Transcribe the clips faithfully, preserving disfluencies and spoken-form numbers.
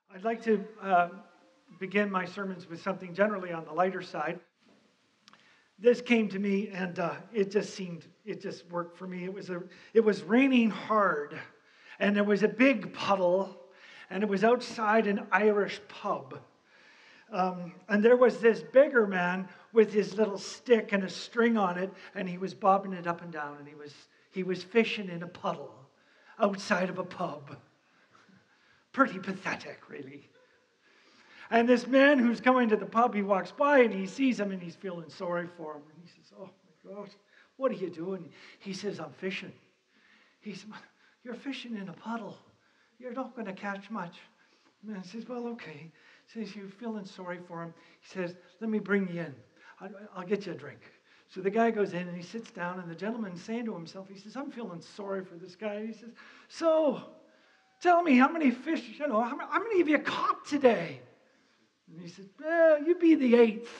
I'd like to uh, begin my sermons with something generally on the lighter side. This came to me, and uh, it just seemed, it just worked for me. It was a, it was raining hard, and there was a big puddle, and it was outside an Irish pub. Um, and there was this beggar man with his little stick and a string on it, and he was bobbing it up and down, and he was he was fishing in a puddle outside of a pub. Pretty pathetic, really. And this man who's coming to the pub, he walks by and he sees him and he's feeling sorry for him. And he says, "Oh my God, what are you doing?" He says, "I'm fishing." He says, "You're fishing in a puddle. You're not going to catch much." The man says, "Well, okay." He says, "You're feeling sorry for him." He says, "Let me bring you in. I'll get you a drink." So the guy goes in and he sits down, and the gentleman's saying to himself, he says, "I'm feeling sorry for this guy." And he says, "So, tell me, how many fish, you know, how, how many have you caught today?" And he said, "Well, you be the eighth."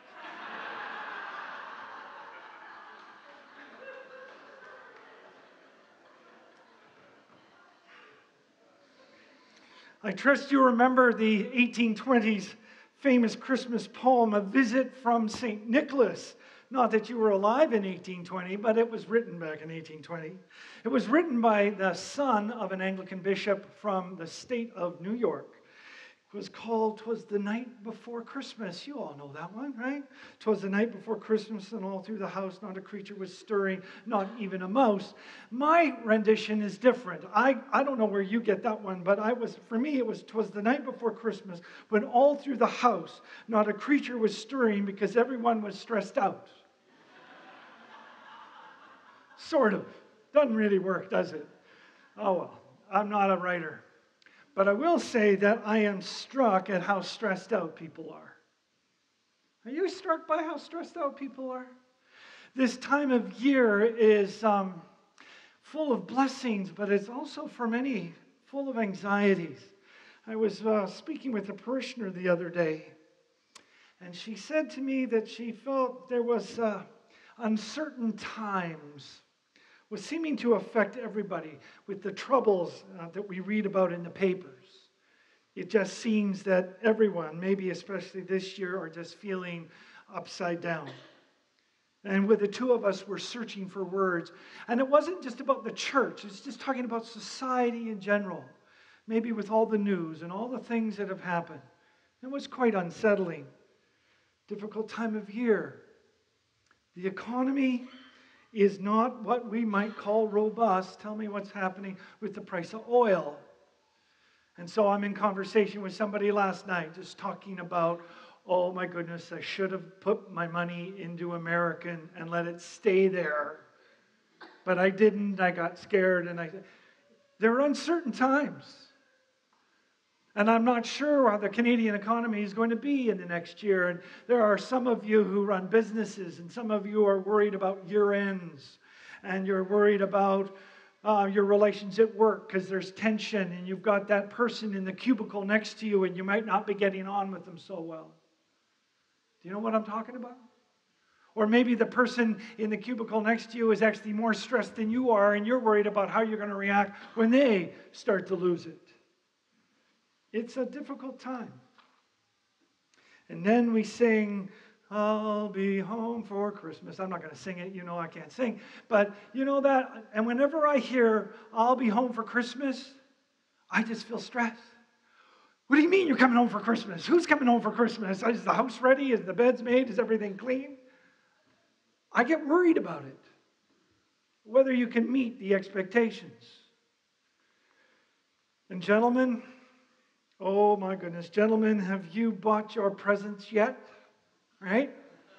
I trust you remember the eighteen twenties famous Christmas poem, "A Visit from Saint Nicholas." Not that you were alive in eighteen twenty, but it was written back in eighteen twenty. It was written by the son of an Anglican bishop from the state of New York. It was called "'Twas the Night Before Christmas." You all know that one, right? "'Twas the night before Christmas, and all through the house not a creature was stirring, not even a mouse." My rendition is different. I, I don't know where you get that one, but I was for me it was "'Twas the night before Christmas, when all through the house not a creature was stirring because everyone was stressed out." Sort of. Doesn't really work, does it? Oh well, I'm not a writer. But I will say that I am struck at how stressed out people are. Are you struck by how stressed out people are? This time of year is um, full of blessings, but it's also for many full of anxieties. I was uh, speaking with a parishioner the other day, and she said to me that she felt there was uh, uncertain times was seeming to affect everybody with the troubles uh, that we read about in the papers. It just seems that everyone, maybe especially this year, are just feeling upside down. And with the two of us, we're searching for words. And it wasn't just about the church. It's just talking about society in general. Maybe with all the news and all the things that have happened. It was quite unsettling. Difficult time of year. The economy is not what we might call robust. Tell me what's happening with the price of oil. And so I'm in conversation with somebody last night just talking about, oh my goodness, I should have put my money into American and let it stay there. But I didn't. I got scared. And I, there are uncertain times. And I'm not sure how the Canadian economy is going to be in the next year. And there are some of you who run businesses, and some of you are worried about year ends. And you're worried about uh, your relations at work because there's tension, and you've got that person in the cubicle next to you, and you might not be getting on with them so well. Do you know what I'm talking about? Or maybe the person in the cubicle next to you is actually more stressed than you are, and you're worried about how you're going to react when they start to lose it. It's a difficult time. And then we sing, "I'll be home for Christmas." I'm not going to sing it. You know I can't sing. But you know that. And whenever I hear, "I'll be home for Christmas," I just feel stressed. What do you mean you're coming home for Christmas? Who's coming home for Christmas? Is the house ready? Is the beds made? Is everything clean? I get worried about it. Whether you can meet the expectations. And gentlemen, oh my goodness, gentlemen, have you bought your presents yet? Right?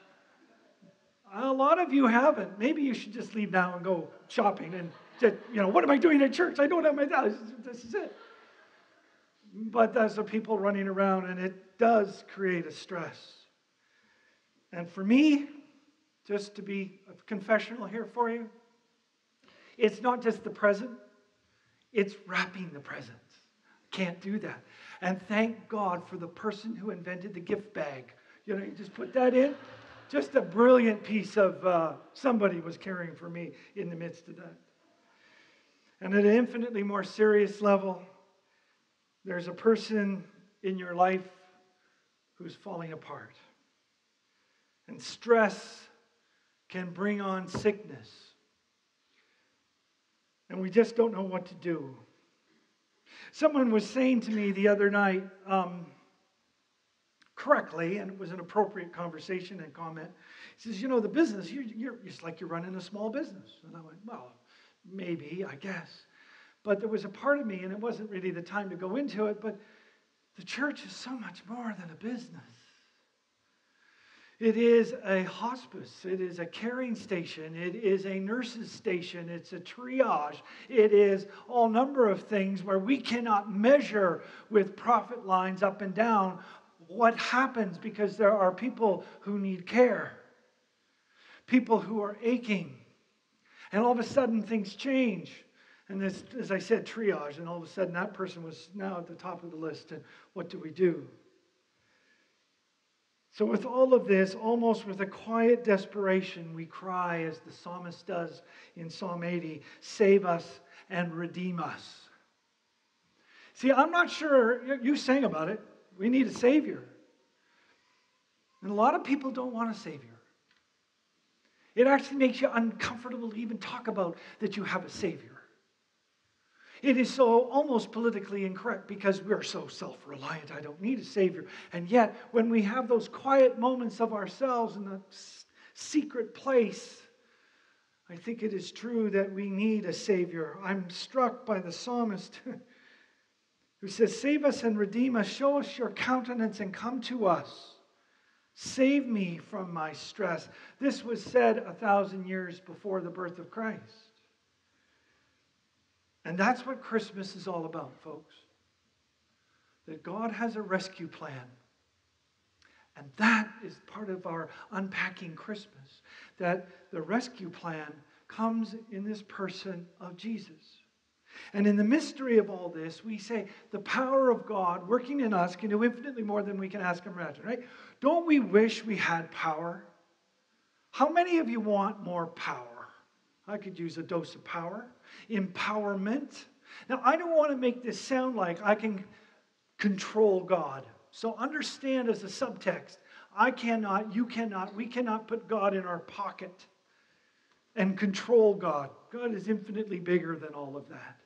A lot of you haven't. Maybe you should just leave now and go shopping and just, you know, what am I doing at church? I don't have my house. This is it. But there's the people running around, and it does create a stress. And for me, just to be a confessional here for you, it's not just the present, it's wrapping the presents. Can't do that. And thank God for the person who invented the gift bag. You know, you just put that in. Just a brilliant piece of uh, somebody was caring for me in the midst of that. And at an infinitely more serious level, there's a person in your life who's falling apart. And stress can bring on sickness. And we just don't know what to do. Someone was saying to me the other night, um, correctly, and it was an appropriate conversation and comment. He says, you know, the business, you're, you're, it's like you're running a small business. And I went, well, maybe, I guess. But there was a part of me, and it wasn't really the time to go into it, but the church is so much more than a business. It is a hospice. It is a caring station. It is a nurse's station. It's a triage. It is all number of things where we cannot measure with profit lines up and down what happens, because there are people who need care, people who are aching, and all of a sudden things change. And this, as I said, triage, and all of a sudden that person was now at the top of the list, and what do we do? So with all of this, almost with a quiet desperation, we cry, as the psalmist does in Psalm eighty, save us and redeem us. See, I'm not sure, you sang about it, we need a Savior. And a lot of people don't want a Savior. It actually makes you uncomfortable to even talk about that you have a Savior. It is so almost politically incorrect because we're so self-reliant. I don't need a Savior. And yet, when we have those quiet moments of ourselves in a secret place, I think it is true that we need a Savior. I'm struck by the psalmist who says, save us and redeem us. Show us your countenance and come to us. Save me from my stress. This was said a thousand years before the birth of Christ. And that's what Christmas is all about, folks. That God has a rescue plan. And that is part of our unpacking Christmas. That the rescue plan comes in this person of Jesus. And in the mystery of all this, we say the power of God working in us can do infinitely more than we can ask or imagine, right? Don't we wish we had power? How many of you want more power? I could use a dose of power. Empowerment. Now, I don't want to make this sound like I can control God. So understand as a subtext, I cannot, you cannot, we cannot put God in our pocket and control God. God is infinitely bigger than all of that.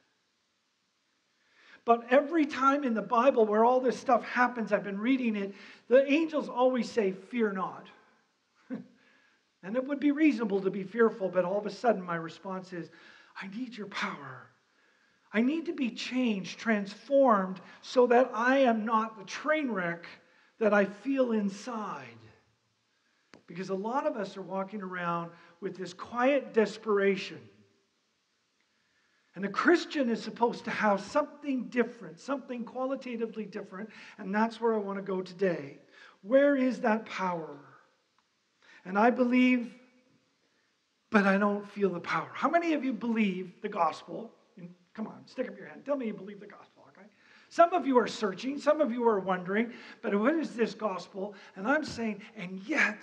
But every time in the Bible where all this stuff happens, I've been reading it, the angels always say, fear not. And it would be reasonable to be fearful, but all of a sudden my response is, I need your power. I need to be changed, transformed, so that I am not the train wreck that I feel inside. Because a lot of us are walking around with this quiet desperation. And the Christian is supposed to have something different, something qualitatively different, and that's where I want to go today. Where is that power? And I believe, but I don't feel the power. How many of you believe the gospel? And come on, stick up your hand. Tell me you believe the gospel, okay? Some of you are searching. Some of you are wondering, but what is this gospel? And I'm saying, and yet,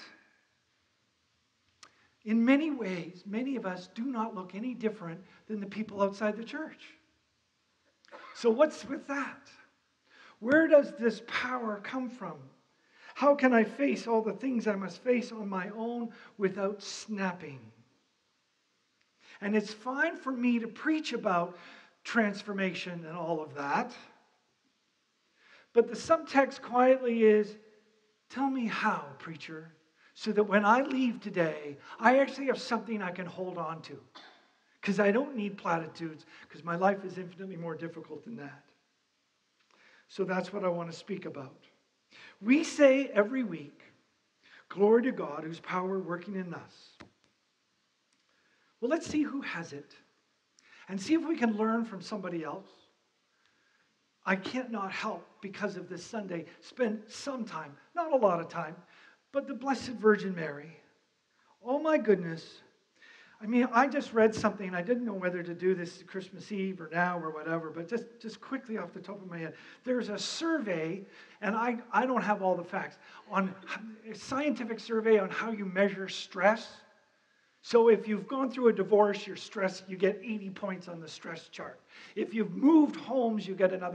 in many ways, many of us do not look any different than the people outside the church. So what's with that? Where does this power come from? How can I face all the things I must face on my own without snapping? And it's fine for me to preach about transformation and all of that. But the subtext quietly is, tell me how, preacher, so that when I leave today, I actually have something I can hold on to. Because I don't need platitudes, because my life is infinitely more difficult than that. So that's what I want to speak about. We say every week, glory to God whose power working in us. Well, let's see who has it and see if we can learn from somebody else. I can't not help, because of this Sunday, spend some time, not a lot of time, but the Blessed Virgin Mary. Oh my goodness. I mean, I just read something. I didn't know whether to do this Christmas Eve or now or whatever, but just, just quickly off the top of my head. There's a survey, and I, I don't have all the facts, on a scientific survey on how you measure stress. So if you've gone through a divorce, your stress, you get eighty points on the stress chart. If you've moved homes, you get another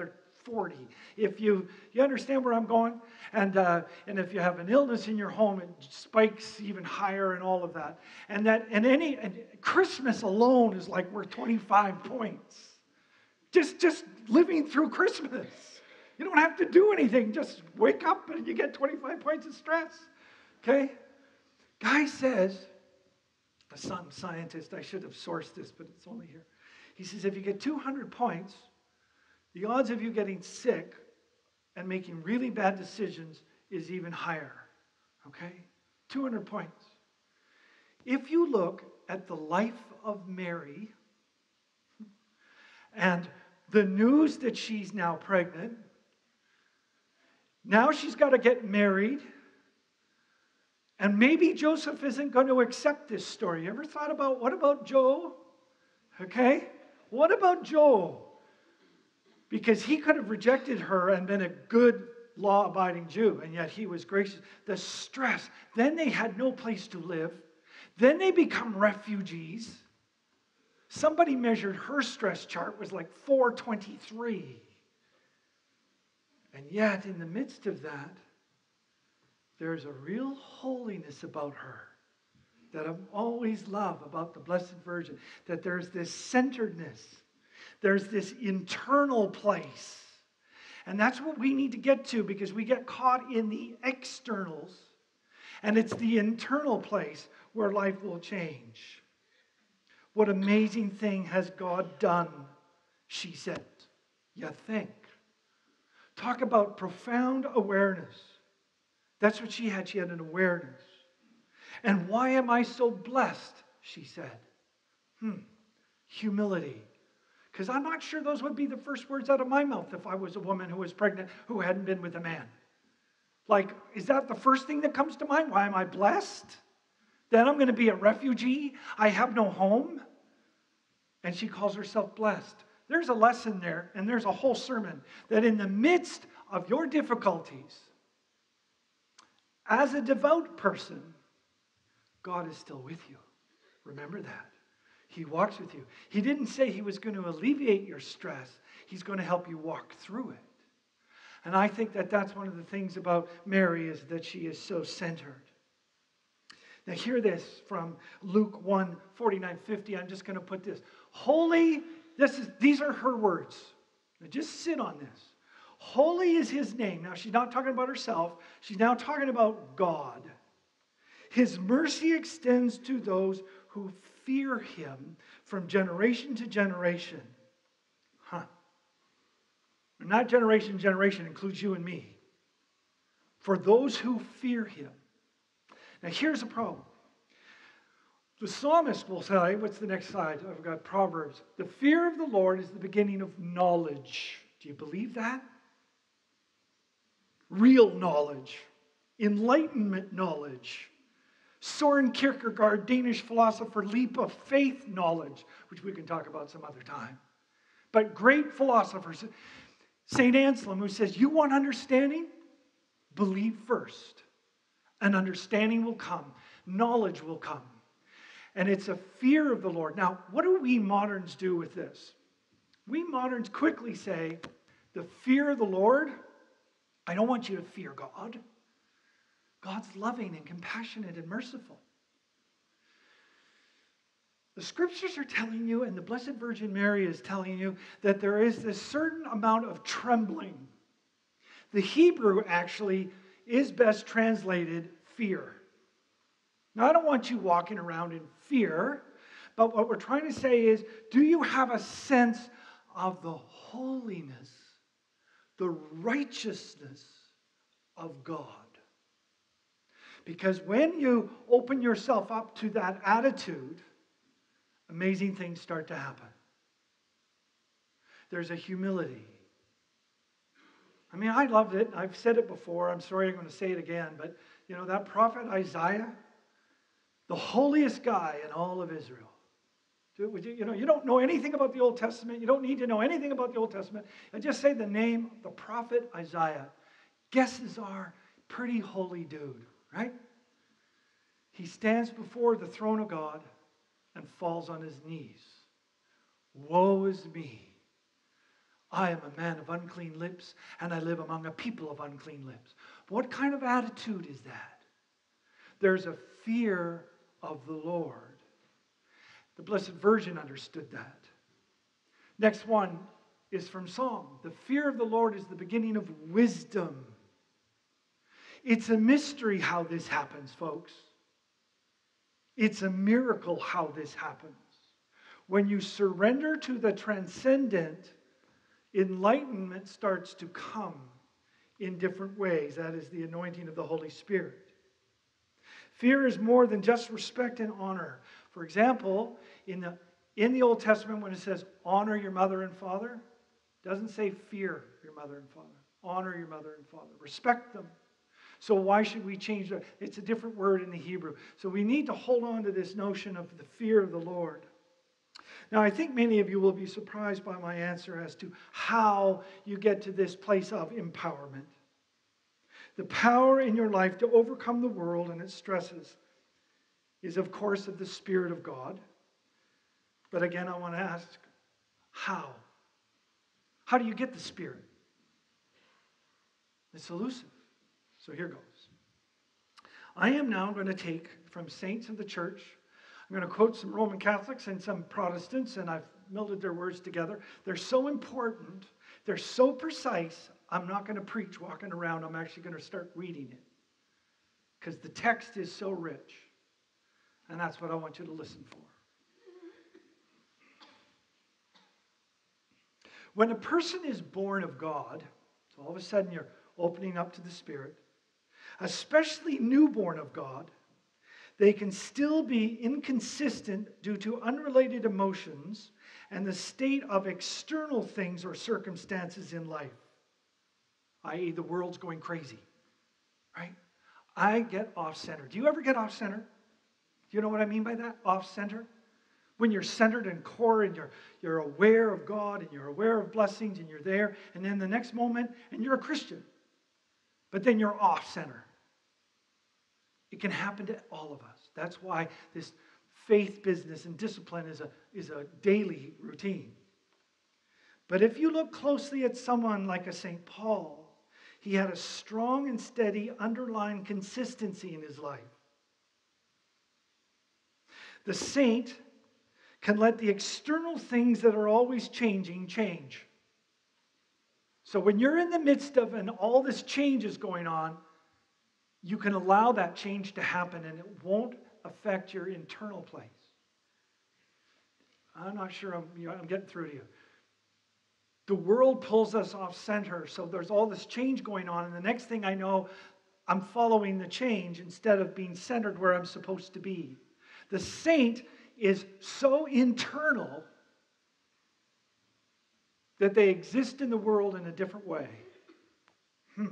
forty. If you, you understand where I'm going? And, uh, and if you have an illness in your home, it spikes even higher and all of that. And that, and any, and Christmas alone is like worth twenty-five points. Just, just living through Christmas. You don't have to do anything. Just wake up and you get twenty-five points of stress. Okay? Guy says, some scientist, I should have sourced this, but it's only here. He says, if you get two hundred points, the odds of you getting sick and making really bad decisions is even higher. Okay? two hundred points. If you look at the life of Mary and the news that she's now pregnant, now she's got to get married, and maybe Joseph isn't going to accept this story. You ever thought about, what about Joe? Okay? What about Joe? Because he could have rejected her and been a good law-abiding Jew, and yet he was gracious. The stress. Then they had no place to live. Then they become refugees. Somebody measured her stress chart was like four twenty-three. And yet, in the midst of that, there's a real holiness about her that I've always loved about the Blessed Virgin, that there's this centeredness. There's this internal place. And that's what we need to get to, because we get caught in the externals. And it's the internal place where life will change. What amazing thing has God done, she said. You think. Talk about profound awareness. That's what she had. She had an awareness. And why am I so blessed, she said. Hmm. Humility. Because I'm not sure those would be the first words out of my mouth if I was a woman who was pregnant who hadn't been with a man. Like, is that the first thing that comes to mind? Why am I blessed? Then I'm going to be a refugee. I have no home. And she calls herself blessed. There's a lesson there, and there's a whole sermon, that in the midst of your difficulties, as a devout person, God is still with you. Remember that. He walks with you. He didn't say he was going to alleviate your stress. He's going to help you walk through it. And I think that that's one of the things about Mary, is that she is so centered. Now hear this from Luke one, forty-nine, fifty. I'm just going to put this. Holy, this is, these are her words. Now just sit on this. Holy is his name. Now she's not talking about herself. She's now talking about God. His mercy extends to those who fear him from generation to generation. Huh. Not generation to generation, includes you and me. For those who fear him. Now here's the problem. The psalmist will say, what's the next slide? I've got Proverbs. The fear of the Lord is the beginning of knowledge. Do you believe that? Real knowledge. Enlightenment knowledge. Soren Kierkegaard, Danish philosopher, leap of faith knowledge, which we can talk about some other time. But great philosophers. Saint Anselm, who says, you want understanding? Believe first. And understanding will come. Knowledge will come. And it's a fear of the Lord. Now, what do we moderns do with this? We moderns quickly say, the fear of the Lord, I don't want you to fear God. God's loving and compassionate and merciful. The scriptures are telling you, and the Blessed Virgin Mary is telling you, that there is this certain amount of trembling. The Hebrew actually is best translated fear. Now, I don't want you walking around in fear, but what we're trying to say is, do you have a sense of the holiness, the righteousness of God? Because when you open yourself up to that attitude, amazing things start to happen. There's a humility. I mean, I loved it. I've said it before. I'm sorry I'm going to say it again. But, you know, that prophet Isaiah, the holiest guy in all of Israel. You know, you don't know anything about the Old Testament. You don't need to know anything about the Old Testament. And just say the name of the prophet Isaiah. Guesses are, pretty holy dude, right? He stands before the throne of God and falls on his knees. Woe is me. I am a man of unclean lips, and I live among a people of unclean lips. What kind of attitude is that? There's a fear of the Lord. The Blessed Virgin understood that. Next one is from Psalm. The fear of the Lord is the beginning of wisdom. It's a mystery how this happens, folks. It's a miracle how this happens. When you surrender to the transcendent, enlightenment starts to come in different ways. That is the anointing of the Holy Spirit. Fear is more than just respect and honor. For example, in the, in the Old Testament, when it says honor your mother and father, it doesn't say fear your mother and father. Honor your mother and father. Respect them. So why should we change that? It's a different word in the Hebrew. So we need to hold on to this notion of the fear of the Lord. Now, I think many of you will be surprised by my answer as to how you get to this place of empowerment. The power in your life to overcome the world and its stresses is, of course, of the Spirit of God. But again, I want to ask, how? How do you get the Spirit? It's elusive. So here goes. I am now going to take from saints of the church. I'm going to quote some Roman Catholics and some Protestants, and I've melded their words together. They're so important. They're so precise. I'm not going to preach walking around. I'm actually going to start reading it because the text is so rich. And that's what I want you to listen for. When a person is born of God, so all of a sudden you're opening up to the Spirit, especially newborn of God, they can still be inconsistent due to unrelated emotions and the state of external things or circumstances in life, that is the world's going crazy, right? I get off-center. Do you ever get off-center? Do you know what I mean by that? Off-center? When you're centered and core and you're, you're aware of God and you're aware of blessings and you're there, and then the next moment, and you're a Christian, but then you're off-center. It can happen to all of us. That's why this faith business and discipline is a, is a daily routine. But if you look closely at someone like a Saint Paul, he had a strong and steady underlying consistency in his life. The saint can let the external things that are always changing change. So when you're in the midst of and all this change is going on, you can allow that change to happen and it won't affect your internal place. I'm not sure I'm, you know, I'm getting through to you. The world pulls us off center, so there's all this change going on, and the next thing I know, I'm following the change instead of being centered where I'm supposed to be. The saint is so internal that they exist in the world in a different way. Hmm.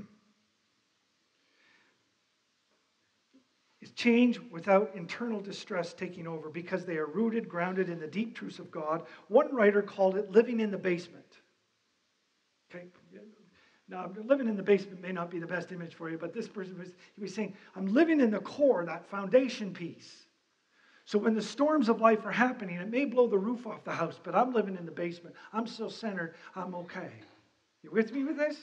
It's change without internal distress taking over because they are rooted, grounded in the deep truths of God. One writer called it living in the basement. Okay? Now, living in the basement may not be the best image for you, but this person was, he was saying, I'm living in the core, that foundation piece. So when the storms of life are happening, it may blow the roof off the house, but I'm living in the basement. I'm so centered, I'm okay. You with me with this?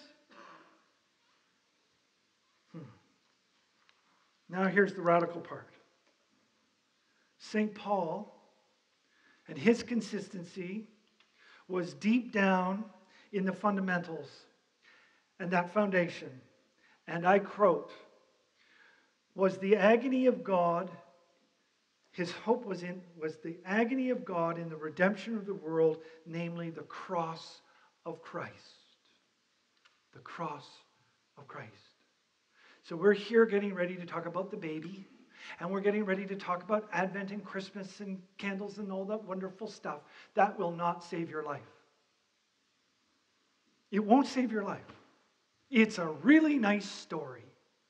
Hmm. Now here's the radical part. Saint Paul and his consistency was deep down in the fundamentals and that foundation. And I quote, was the agony of God, his hope was in was the agony of God in the redemption of the world, namely the cross of Christ. The cross of Christ. So we're here getting ready to talk about the baby, and we're getting ready to talk about Advent and Christmas and candles and all that wonderful stuff. That will not save your life. It won't save your life. It's a really nice story.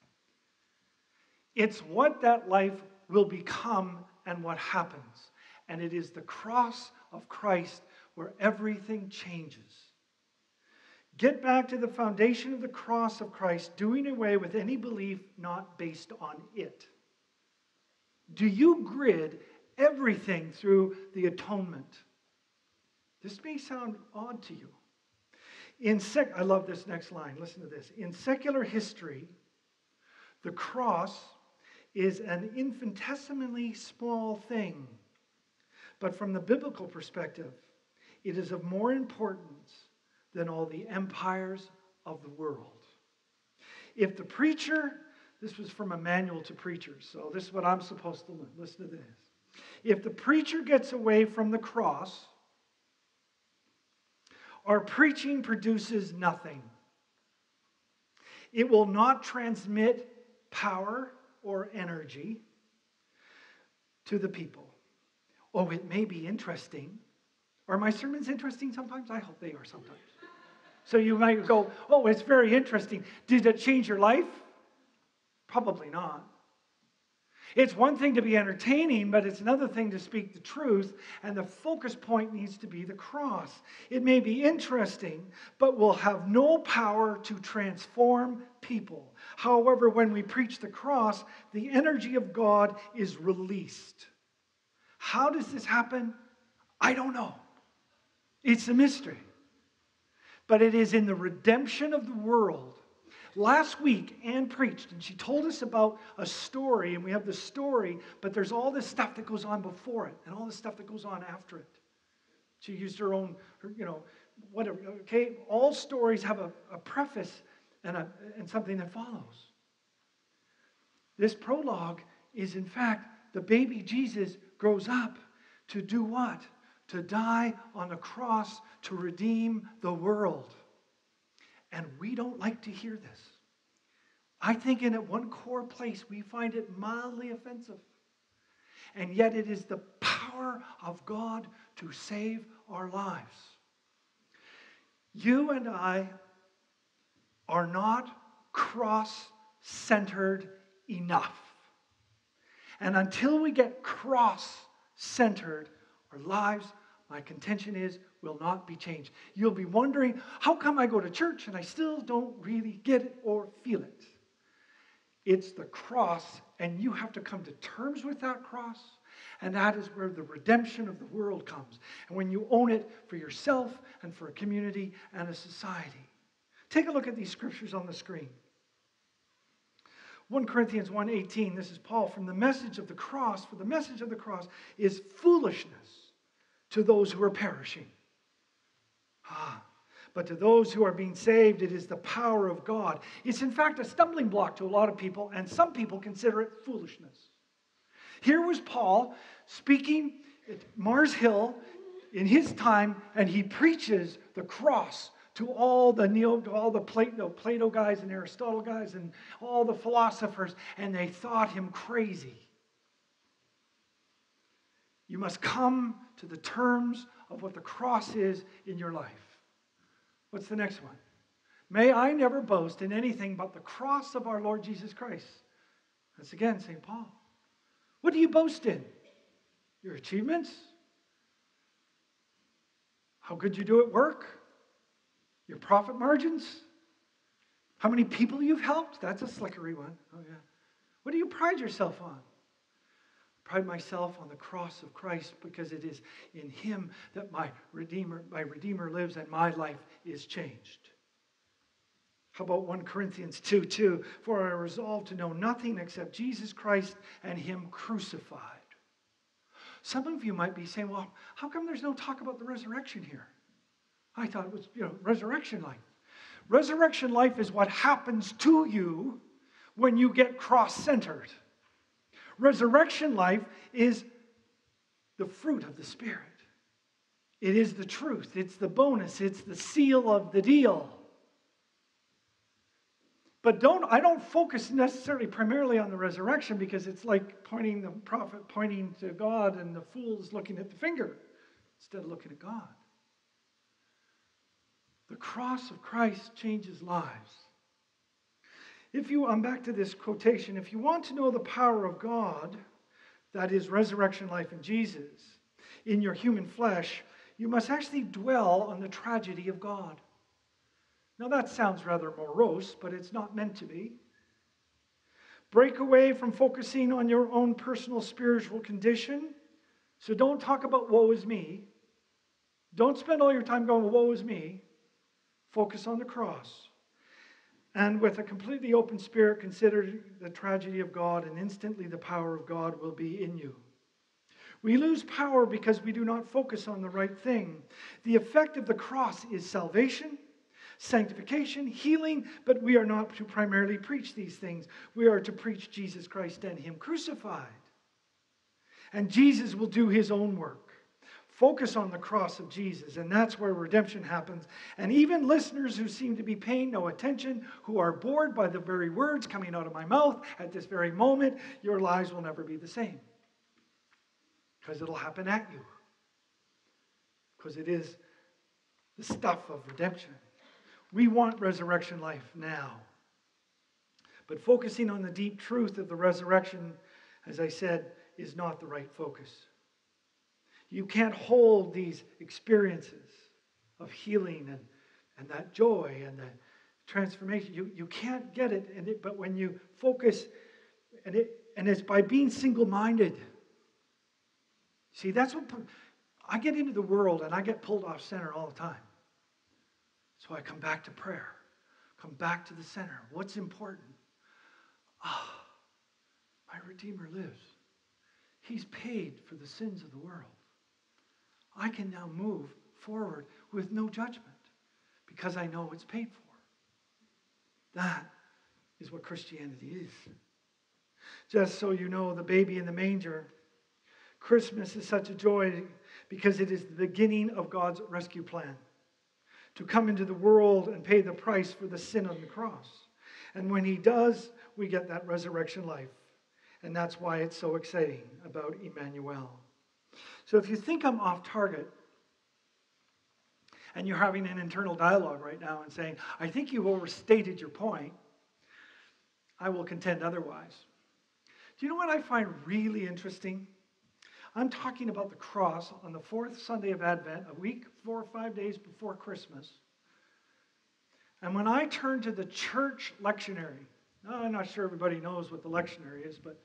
It's what that life will become and what happens. And it is the cross of Christ where everything changes. Get back to the foundation of the cross of Christ, doing away with any belief not based on it. Do you grid everything through the atonement? This may sound odd to you. In sec- I love this next line. Listen to this. In secular history, the cross is an infinitesimally small thing. But from the biblical perspective, it is of more importance than all the empires of the world. If the preacher, this was from a manual to preachers, so this is what I'm supposed to learn. Listen to this. If the preacher gets away from the cross, our preaching produces nothing. It will not transmit power or energy to the people. Oh, it may be interesting. Are my sermons interesting sometimes? I hope they are sometimes. So you might go, oh, it's very interesting. Did it change your life? Probably not. It's one thing to be entertaining, but it's another thing to speak the truth, and the focus point needs to be the cross. It may be interesting, but will have no power to transform people. However, when we preach the cross, the energy of God is released. How does this happen? I don't know. It's a mystery. But it is in the redemption of the world. Last week, Anne preached, and she told us about a story, and we have the story, but there's all this stuff that goes on before it, and all this stuff that goes on after it. She used her own, her, you know, whatever, okay? All stories have a, a preface and, a, and something that follows. This prologue is, in fact, the baby Jesus grows up to do what? To die on a cross to redeem the world. And we don't like to hear this. I think in at one core place we find it mildly offensive. And yet it is the power of God to save our lives. You and I are not cross-centered enough. And until we get cross-centered, our lives, my contention is, will not be changed. You'll be wondering, how come I go to church and I still don't really get it or feel it? It's the cross, and you have to come to terms with that cross, and that is where the redemption of the world comes. And when you own it for yourself and for a community and a society. Take a look at these scriptures on the screen. First Corinthians one eighteen, this is Paul, from the message of the cross, for the message of the cross is foolishness to those who are perishing. Ah, but to those who are being saved, it is the power of God. It's in fact a stumbling block to a lot of people, and some people consider it foolishness. Here was Paul speaking at Mars Hill in his time, and he preaches the cross to all the Neo, to all the Plato, Plato guys and Aristotle guys and all the philosophers, and they thought him crazy. You must come to the terms of what the cross is in your life. What's the next one? May I never boast in anything but the cross of our Lord Jesus Christ. That's again Saint Paul. What do you boast in? Your achievements? How good you do at work? Your profit margins? How many people you've helped? That's a slickery one. Oh, yeah. What do you pride yourself on? I pride myself on the cross of Christ because it is in Him that my Redeemer, my Redeemer lives and my life is changed. How about First Corinthians two two? For I resolve to know nothing except Jesus Christ and Him crucified. Some of you might be saying, well, how come there's no talk about the resurrection here? I thought it was, you know, resurrection life. Resurrection life is what happens to you when you get cross-centered. Resurrection life is the fruit of the Spirit. It is the truth. It's the bonus. It's the seal of the deal. But don't I don't focus necessarily primarily on the resurrection because it's like pointing the prophet pointing to God and the fool's looking at the finger instead of looking at God. The cross of Christ changes lives. If you, I'm back to this quotation, if you want to know the power of God, that is resurrection life in Jesus, in your human flesh, you must actually dwell on the tragedy of God. Now that sounds rather morose, but it's not meant to be. Break away from focusing on your own personal spiritual condition. So don't talk about woe is me. Don't spend all your time going, woe is me. Focus on the cross. And with a completely open spirit, consider the tragedy of God, and instantly the power of God will be in you. We lose power because we do not focus on the right thing. The effect of the cross is salvation, sanctification, healing, but we are not to primarily preach these things. We are to preach Jesus Christ and Him crucified. And Jesus will do His own work. Focus on the cross of Jesus, and that's where redemption happens. And even listeners who seem to be paying no attention, who are bored by the very words coming out of my mouth at this very moment, your lives will never be the same. Because it'll happen at you. Because it is the stuff of redemption. We want resurrection life now. But focusing on the deep truth of the resurrection, as I said, is not the right focus. You can't hold these experiences of healing and, and that joy and that transformation. You, you can't get it, and it, but when you focus, and, it, and it's by being single-minded. See, that's what I get into the world and I get pulled off center all the time. So I come back to prayer, come back to the center. What's important? Ah, my Redeemer lives. He's paid for the sins of the world. I can now move forward with no judgment because I know it's paid for. That is what Christianity is. Just so you know, the baby in the manger, Christmas is such a joy because it is the beginning of God's rescue plan to come into the world and pay the price for the sin on the cross. And when He does, we get that resurrection life. And that's why it's so exciting about Emmanuel. So if you think I'm off target, and you're having an internal dialogue right now and saying, I think you've overstated your point, I will contend otherwise. Do you know what I find really interesting? I'm talking about the cross on the fourth Sunday of Advent, a week, four or five days before Christmas. And when I turn to the church lectionary, now I'm not sure everybody knows what the lectionary is, but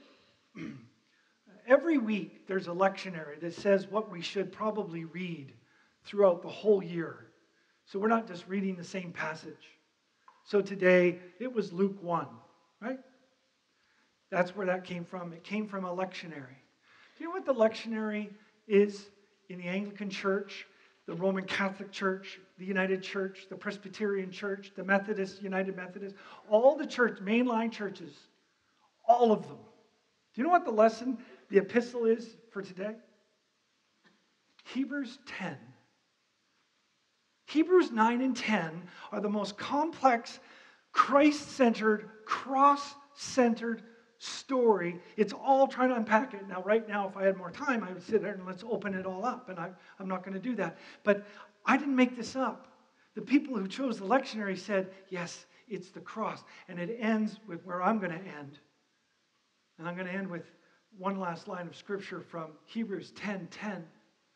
every week there's a lectionary that says what we should probably read throughout the whole year. So we're not just reading the same passage. So today it was Luke one, right? That's where that came from. It came from a lectionary. Do you know what the lectionary is in the Anglican Church, the Roman Catholic Church, the United Church, the Presbyterian Church, the Methodist, United Methodist, all the church, mainline churches, all of them. Do you know what the lesson, the epistle is for today? Hebrews ten. Hebrews nine and ten are the most complex, Christ-centered, cross-centered story. It's all trying to unpack it. Now, right now, if I had more time, I would sit there and let's open it all up. And I, I'm not going to do that. But I didn't make this up. The people who chose the lectionary said, yes, it's the cross. And it ends with where I'm going to end. And I'm going to end with one last line of scripture from Hebrews ten ten.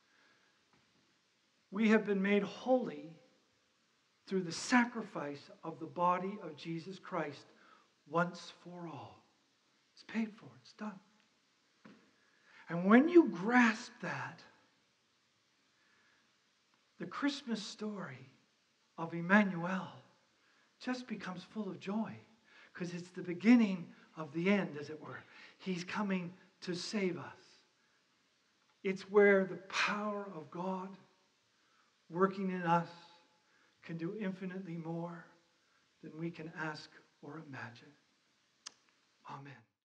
We have been made holy through the sacrifice of the body of Jesus Christ once for all. It's paid for. It's done. And when you grasp that, the Christmas story of Emmanuel just becomes full of joy because it's the beginning of the end, as it were. He's coming to save us. It's where the power of God working in us can do infinitely more than we can ask or imagine. Amen.